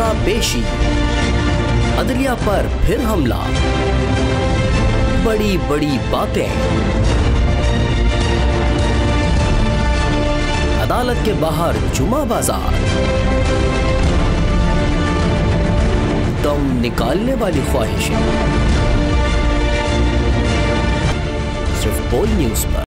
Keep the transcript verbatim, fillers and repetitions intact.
सोना पेशी, अदलिया पर फिर हमला, बड़ी बड़ी बातें, अदालत के बाहर जुमा बाजार, दम निकालने वाली ख्वाहिशें, सिर्फ बोल न्यूज़ पर।